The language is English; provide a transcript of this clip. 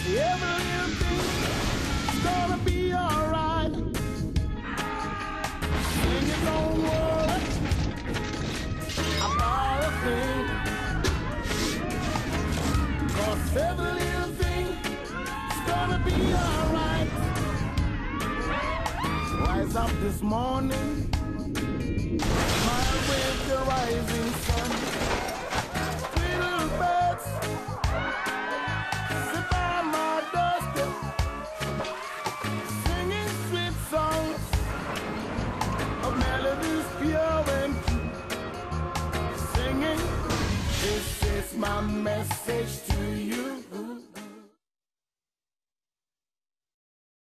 every little thing's gonna be alright. Sing it, don't worry about a thing, 'cause every little thing's gonna be alright. Rise up this morning, smile with the rising sun. Three little birds sit by my doorstep, singing sweet songs of melodies pure and true. Singing, this is my message to you.